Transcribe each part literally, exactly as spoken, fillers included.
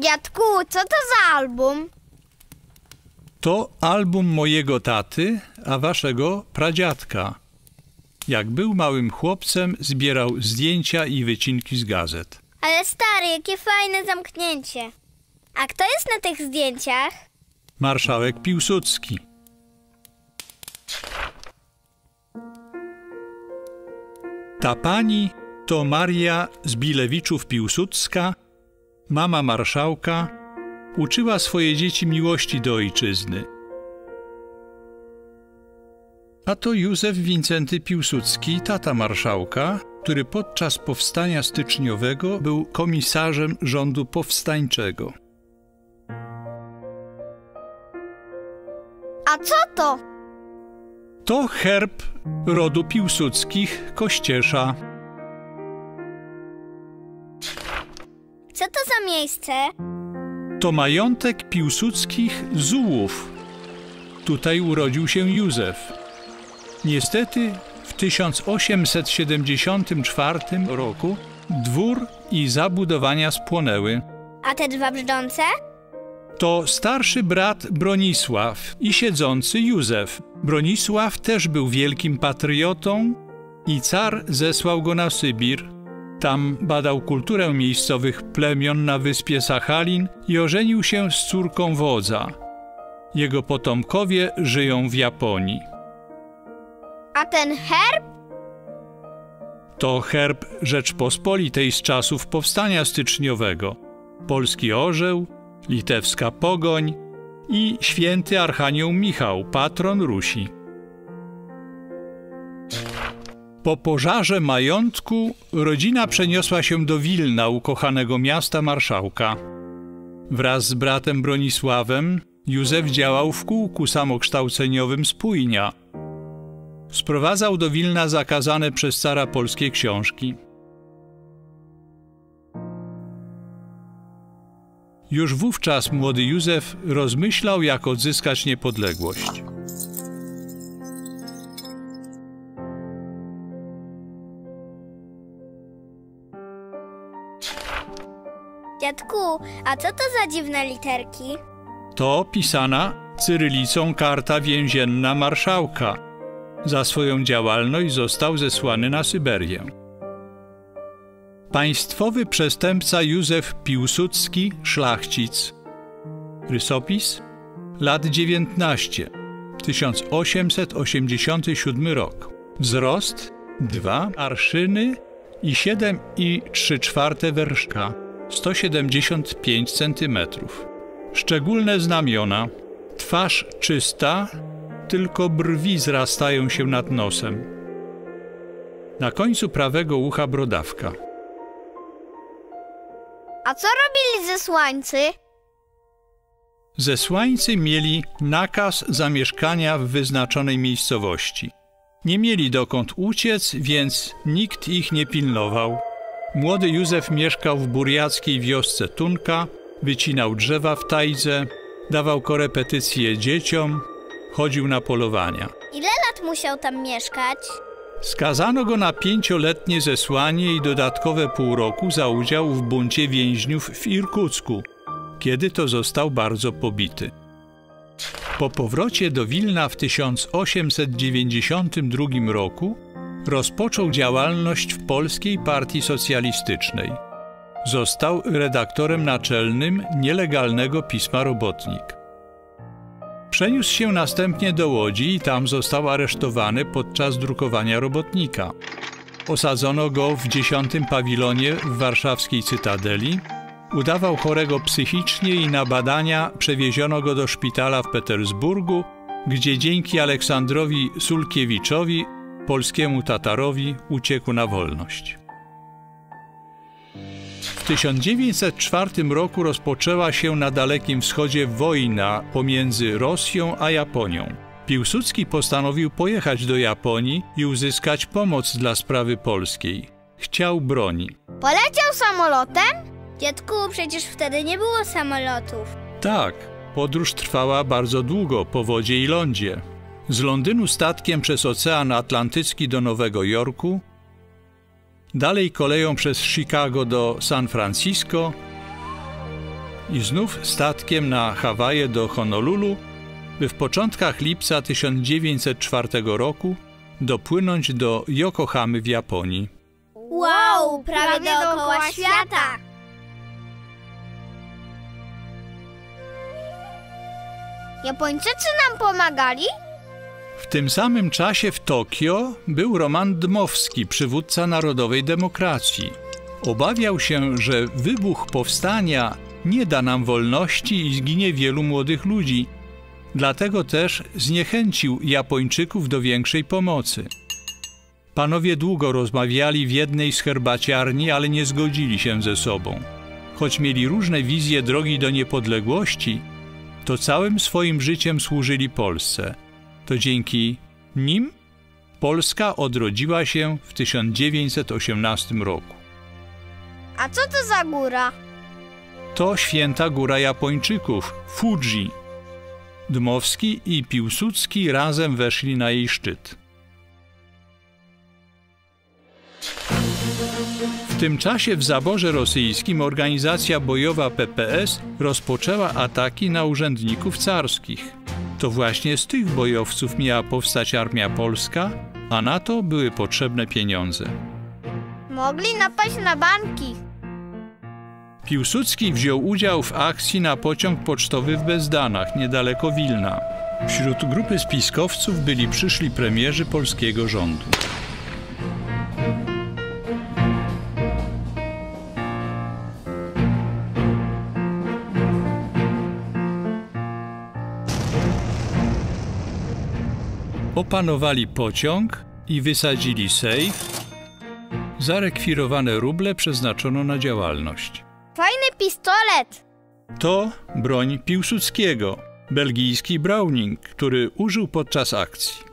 Dziadku, co to za album? To album mojego taty, a waszego pradziadka. Jak był małym chłopcem, zbierał zdjęcia i wycinki z gazet. Ale stary, jakie fajne zamknięcie. A kto jest na tych zdjęciach? Marszałek Piłsudski. Ta pani to Maria Zbilewiczów-Piłsudska, mama marszałka, uczyła swoje dzieci miłości do ojczyzny. A to Józef Wincenty Piłsudski, tata marszałka, który podczas powstania styczniowego był komisarzem rządu powstańczego. A co to? To herb rodu Piłsudskich Kościesza. Co to za miejsce? To majątek Piłsudskich Zułów. Tutaj urodził się Józef. Niestety w tysiąc osiemset siedemdziesiątym czwartym roku dwór i zabudowania spłonęły. A te dwa brzdące? To starszy brat Bronisław i siedzący Józef. Bronisław też był wielkim patriotą i car zesłał go na Sybir. Tam badał kulturę miejscowych plemion na wyspie Sachalin i ożenił się z córką wodza. Jego potomkowie żyją w Japonii. A ten herb? To herb Rzeczpospolitej z czasów powstania styczniowego. Polski orzeł, litewska pogoń i święty Archanioł Michał, patron Rusi. Po pożarze majątku rodzina przeniosła się do Wilna, ukochanego miasta marszałka. Wraz z bratem Bronisławem Józef działał w kółku samokształceniowym Spójnia. Sprowadzał do Wilna zakazane przez cara polskie książki. Już wówczas młody Józef rozmyślał, jak odzyskać niepodległość. Dziadku, a co to za dziwne literki? To pisana cyrylicą karta więzienna marszałka. Za swoją działalność został zesłany na Syberię. Państwowy przestępca Józef Piłsudski, szlachcic. Rysopis? Lat dziewiętnaście, tysiąc osiemset osiemdziesiąty siódmy rok. Wzrost dwa arszyny i siedem i trzy czwarte werszka, sto siedemdziesiąt pięć centymetrów. Szczególne znamiona. Twarz czysta, tylko brwi zrastają się nad nosem. Na końcu prawego ucha brodawka. A co robili zesłańcy? Zesłańcy mieli nakaz zamieszkania w wyznaczonej miejscowości. Nie mieli dokąd uciec, więc nikt ich nie pilnował. Młody Józef mieszkał w burjackiej wiosce Tunka, wycinał drzewa w tajdze, dawał korepetycje dzieciom, chodził na polowania. Ile lat musiał tam mieszkać? Skazano go na pięcioletnie zesłanie i dodatkowe pół roku za udział w buncie więźniów w Irkucku, kiedy to został bardzo pobity. Po powrocie do Wilna w tysiąc osiemset dziewięćdziesiątym drugim roku rozpoczął działalność w Polskiej Partii Socjalistycznej. Został redaktorem naczelnym nielegalnego pisma Robotnik. Przeniósł się następnie do Łodzi i tam został aresztowany podczas drukowania Robotnika. Osadzono go w dziesiątym pawilonie w warszawskiej Cytadeli. Udawał chorego psychicznie i na badania przewieziono go do szpitala w Petersburgu, gdzie dzięki Aleksandrowi Sulkiewiczowi, polskiemu Tatarowi, uciekł na wolność. W tysiąc dziewięćset czwartym roku rozpoczęła się na Dalekim Wschodzie wojna pomiędzy Rosją a Japonią. Piłsudski postanowił pojechać do Japonii i uzyskać pomoc dla sprawy polskiej. Chciał broni. Poleciał samolotem? Dziadku, przecież wtedy nie było samolotów. Tak, podróż trwała bardzo długo po wodzie i lądzie. Z Londynu statkiem przez Ocean Atlantycki do Nowego Jorku, dalej koleją przez Chicago do San Francisco, i znów statkiem na Hawaje do Honolulu, by w początkach lipca tysiąc dziewięćset czwartego roku dopłynąć do Yokohamy w Japonii. Wow, prawie dookoła świata! Japończycy nam pomagali? W tym samym czasie w Tokio był Roman Dmowski, przywódca Narodowej Demokracji. Obawiał się, że wybuch powstania nie da nam wolności i zginie wielu młodych ludzi. Dlatego też zniechęcił Japończyków do większej pomocy. Panowie długo rozmawiali w jednej z herbaciarni, ale nie zgodzili się ze sobą. Choć mieli różne wizje drogi do niepodległości, to całym swoim życiem służyli Polsce. To dzięki nim Polska odrodziła się w tysiąc dziewięćset osiemnastym roku. A co to za góra? To święta góra Japończyków, Fuji. Dmowski i Piłsudski razem weszli na jej szczyt. W tym czasie w zaborze rosyjskim organizacja bojowa P P S rozpoczęła ataki na urzędników carskich. To właśnie z tych bojowców miała powstać armia polska, a na to były potrzebne pieniądze. Mogli napaść na banki. Piłsudski wziął udział w akcji na pociąg pocztowy w Bezdanach, niedaleko Wilna. Wśród grupy spiskowców byli przyszli premierzy polskiego rządu. Opanowali pociąg i wysadzili sejf. Zarekwirowane ruble przeznaczono na działalność. Fajny pistolet! To broń Piłsudskiego, belgijski Browning, który użył podczas akcji.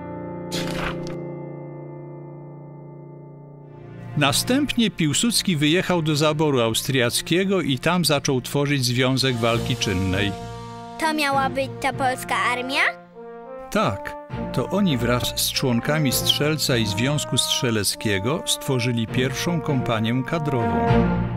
Następnie Piłsudski wyjechał do zaboru austriackiego i tam zaczął tworzyć Związek Walki Czynnej. To miała być ta polska armia? Tak, to oni wraz z członkami Strzelca i Związku Strzeleckiego stworzyli pierwszą kompanię kadrową.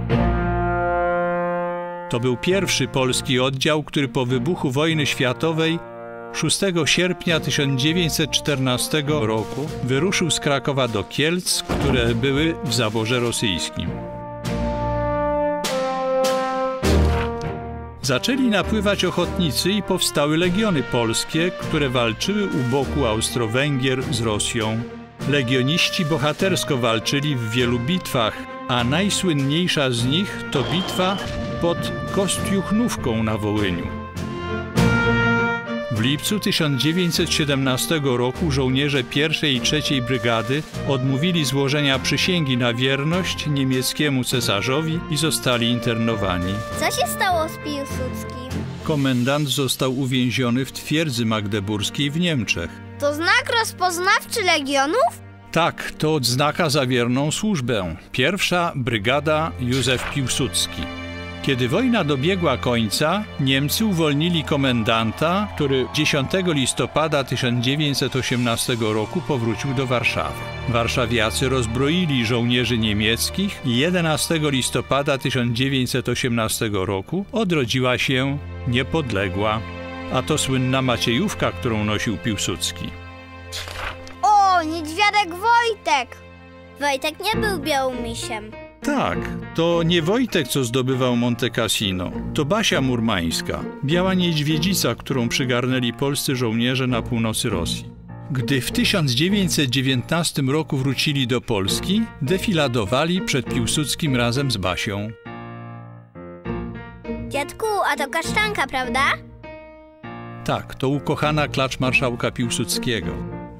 To był pierwszy polski oddział, który po wybuchu wojny światowej szóstego sierpnia tysiąc dziewięćset czternastego roku wyruszył z Krakowa do Kielc, które były w zaborze rosyjskim. Zaczęli napływać ochotnicy i powstały legiony polskie, które walczyły u boku Austro-Węgier z Rosją. Legioniści bohatersko walczyli w wielu bitwach, a najsłynniejsza z nich to bitwa pod Kostiuchnówką na Wołyniu. W lipcu tysiąc dziewięćset siedemnastego roku żołnierze pierwszej i trzeciej Brygady odmówili złożenia przysięgi na wierność niemieckiemu cesarzowi i zostali internowani. Co się stało z Piłsudskim? Komendant został uwięziony w twierdzy magdeburskiej w Niemczech. To znak rozpoznawczy legionów? Tak, to odznaka za wierną służbę. Pierwsza Brygada Józef Piłsudski. Kiedy wojna dobiegła końca, Niemcy uwolnili komendanta, który dziesiątego listopada tysiąc dziewięćset osiemnastego roku powrócił do Warszawy. Warszawiacy rozbroili żołnierzy niemieckich i jedenastego listopada tysiąc dziewięćset osiemnastego roku odrodziła się niepodległa, a to słynna Maciejówka, którą nosił Piłsudski. O, niedźwiadek Wojtek! Wojtek nie był białomisiem. Tak, to nie Wojtek, co zdobywał Monte Cassino. To Basia Murmańska, biała niedźwiedzica, którą przygarnęli polscy żołnierze na północy Rosji. Gdy w tysiąc dziewięćset dziewiętnastym roku wrócili do Polski, defiladowali przed Piłsudskim razem z Basią. Dziadku, a to kasztanka, prawda? Tak, to ukochana klacz marszałka Piłsudskiego.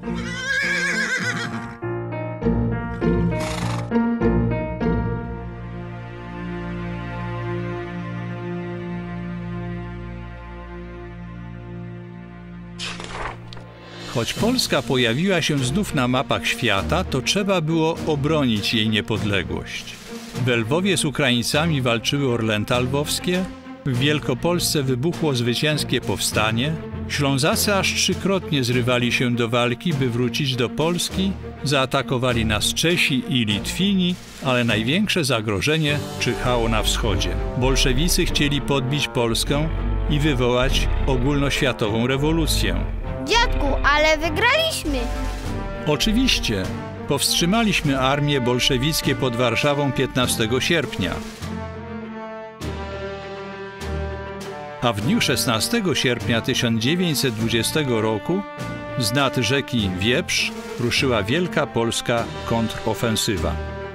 Choć Polska pojawiła się znów na mapach świata, to trzeba było obronić jej niepodległość. W Lwowie z Ukraińcami walczyły Orlęta Lwowskie, w Wielkopolsce wybuchło zwycięskie powstanie, Ślązacy aż trzykrotnie zrywali się do walki, by wrócić do Polski. Zaatakowali nas Czesi i Litwini, ale największe zagrożenie czyhało na wschodzie. Bolszewicy chcieli podbić Polskę i wywołać ogólnoświatową rewolucję. Dziadku, ale wygraliśmy. Oczywiście. Powstrzymaliśmy armie bolszewickie pod Warszawą piętnastego sierpnia. A w dniu szesnastego sierpnia tysiąc dziewięćset dwudziestego roku z nad rzeki Wieprz ruszyła wielka polska kontrofensywa.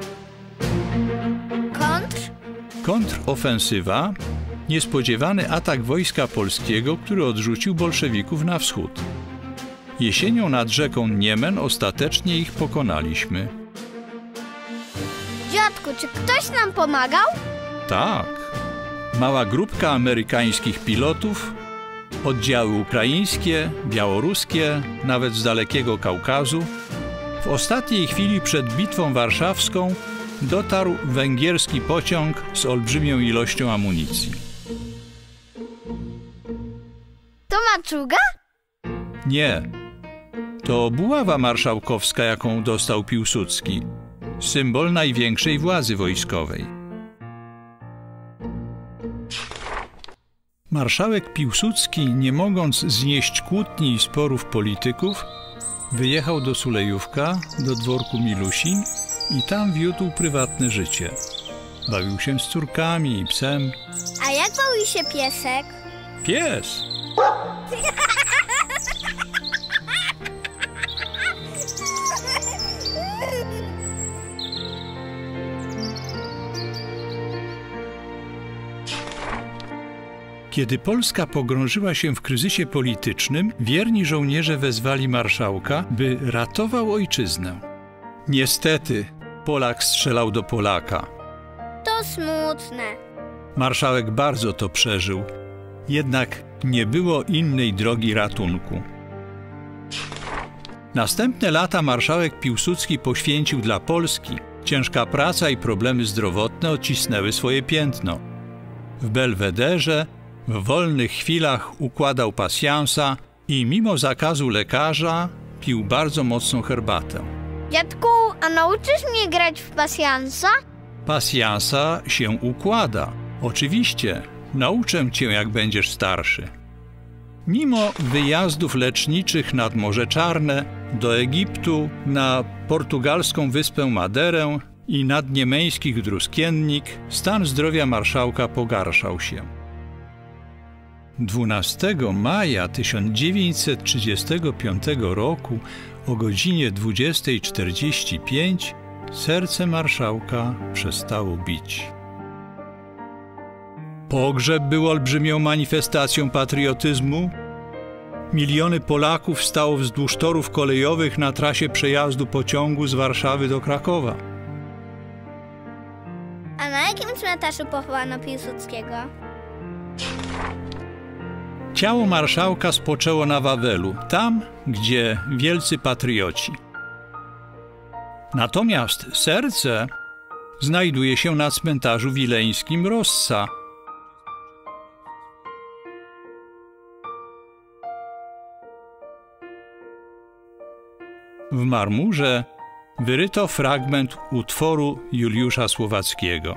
Kontr? Kontrofensywa, niespodziewany atak wojska polskiego, który odrzucił bolszewików na wschód. Jesienią nad rzeką Niemen ostatecznie ich pokonaliśmy. Dziadku, czy ktoś nam pomagał? Tak. Mała grupka amerykańskich pilotów, oddziały ukraińskie, białoruskie, nawet z dalekiego Kaukazu. W ostatniej chwili przed Bitwą Warszawską dotarł węgierski pociąg z olbrzymią ilością amunicji. To maczuga? Nie. To buława marszałkowska, jaką dostał Piłsudski. Symbol największej władzy wojskowej. Marszałek Piłsudski, nie mogąc znieść kłótni i sporów polityków, wyjechał do Sulejówka, do dworku Milusin i tam wiódł prywatne życie. Bawił się z córkami i psem. A jak bawi się piesek? Pies! Kiedy Polska pogrążyła się w kryzysie politycznym, wierni żołnierze wezwali marszałka, by ratował ojczyznę. Niestety, Polak strzelał do Polaka. To smutne. Marszałek bardzo to przeżył, jednak nie było innej drogi ratunku. Następne lata marszałek Piłsudski poświęcił dla Polski. Ciężka praca i problemy zdrowotne odcisnęły swoje piętno. W Belwederze w wolnych chwilach układał pasjansa i mimo zakazu lekarza pił bardzo mocną herbatę. Dziadku, a nauczysz mnie grać w pasjansa? Pasjansa się układa. Oczywiście, nauczę cię, jak będziesz starszy. Mimo wyjazdów leczniczych nad Morze Czarne, do Egiptu, na portugalską wyspę Maderę i nad niemeńskich Druskiennik, stan zdrowia marszałka pogarszał się. dwunastego maja tysiąc dziewięćset trzydziestego piątego roku o godzinie dwudziestej czterdzieści pięć serce marszałka przestało bić. Pogrzeb był olbrzymią manifestacją patriotyzmu. Miliony Polaków stało wzdłuż torów kolejowych na trasie przejazdu pociągu z Warszawy do Krakowa. A na jakim cmentarzu pochowano Piłsudskiego? Ciało marszałka spoczęło na Wawelu, tam, gdzie wielcy patrioci. Natomiast serce znajduje się na cmentarzu wileńskim Rossa. W marmurze wyryto fragment utworu Juliusza Słowackiego.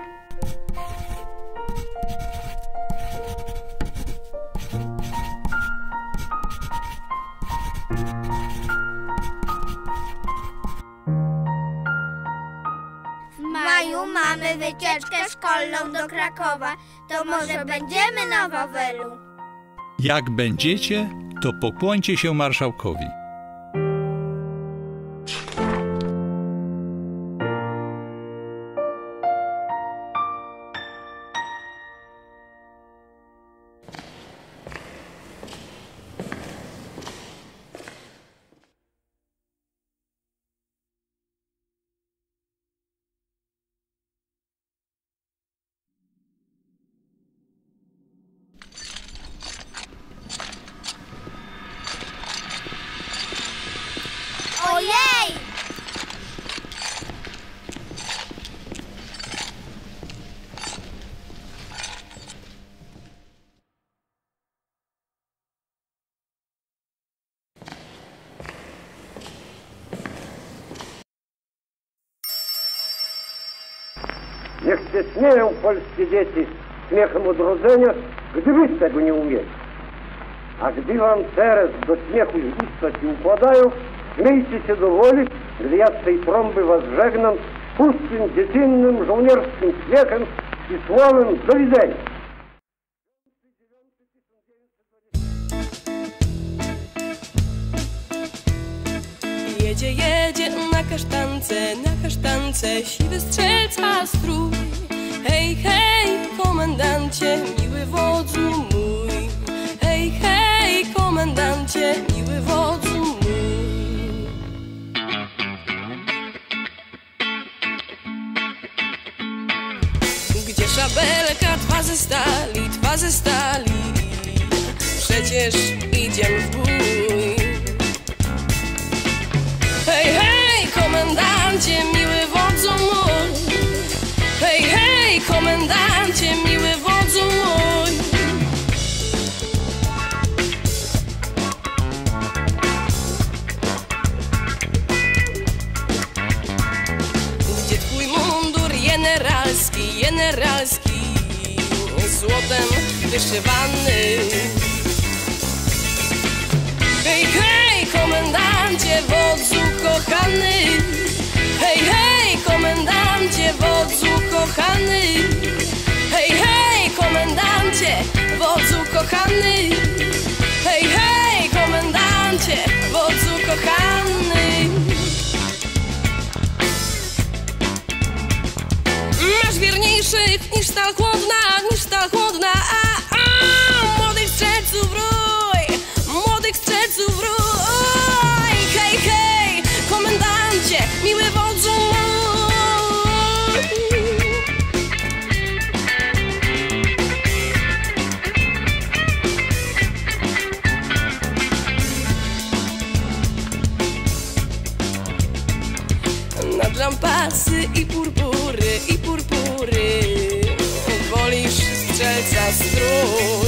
W maju mamy wycieczkę szkolną do Krakowa. To może będziemy na Wawelu? Jak będziecie, to pokłońcie się marszałkowi. się śmieją polskie dzieci śmiechem odrodzenia, gdy wy tego nie umiecie. A gdy wam teraz do śmiechu usta ci układają, śmiejcie się do woli, gdy ja z tej trąby was żegnam pustym, dziecinnym, żołnierskim śmiechem i słowem do widzenia. Jedzie, jedzie na kasztance, na kasztance siwy strzelca strój. Hej, hej, komendancie, miły wodzu mój. Hej, hej, komendancie, miły wodzu mój. Gdzie szabelka twa ze stali, twa ze stali, przecież idziemy w bój. Hej, hej, komendancie, miły wodzu mój. Hej, hej, komendancie, miły wodzu mój. Gdzie twój mundur generalski, generalski, złotem wyszywany? Hej, hej, komendancie, wodzu kochany. Hej, hej, komendancie, wodzu kochany. Hej, hej, komendancie, wodzu kochany. Hej, hej, komendancie, wodzu kochany. Masz wierniejszych niż stal chłodna, niż stal chłodna. A, a, młodych strzelców rój, młodych strzelców rój. Hej, hej, komendancie, miły wodzu mój. Nad lampasy i purpury, i purpury wolisz strzelca strój.